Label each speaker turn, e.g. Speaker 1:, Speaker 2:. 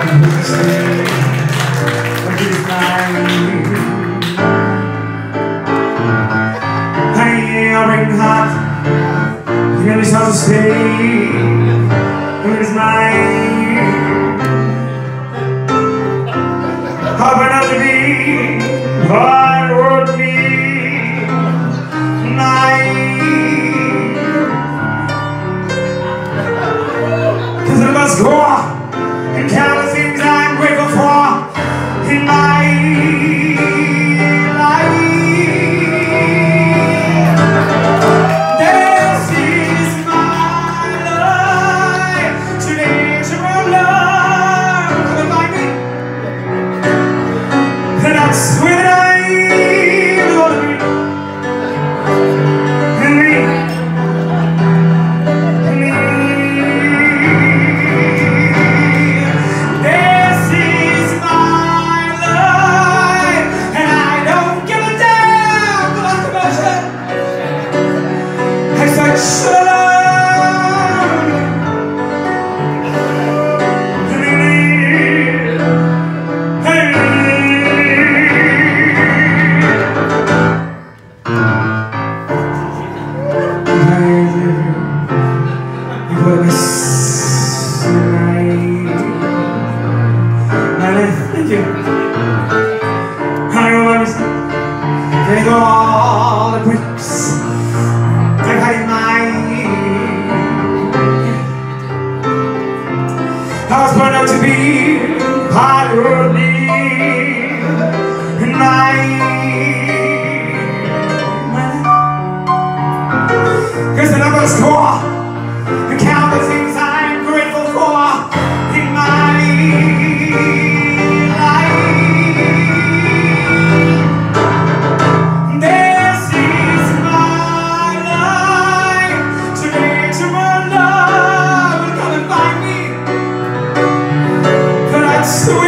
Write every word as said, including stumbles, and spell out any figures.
Speaker 1: I'll stay when it's mine. Hoping not to be what would be mine. Cause I must go and count the things I'm grateful for in my sweet I gonna be me, me. This is my life, and I don't give a damn about the motion. I said, shut up. Thank you. I was getting all the bricks I had in mind. I was born out to be part of me in my cause the numbers score and count the things I'm grateful for in my sweet.